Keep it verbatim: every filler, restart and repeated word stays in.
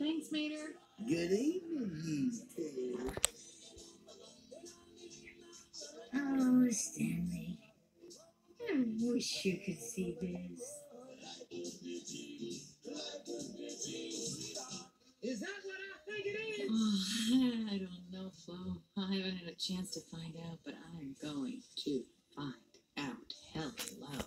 Thanks, Mater. Good evening, you two. Oh, Stanley. I wish you could see this. Is that what I think it is? Oh, I don't know, Flo. I haven't had a chance to find out, but I'm going to find out. Hello.